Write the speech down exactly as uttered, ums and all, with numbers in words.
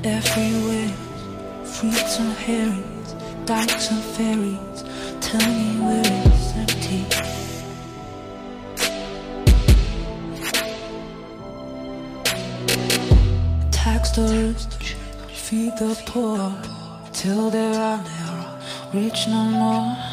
Everywhere, fruits and herrings, dykes and ferries, tell me where it's empty. Tax the rich, feed the poor, till there are no rich no more.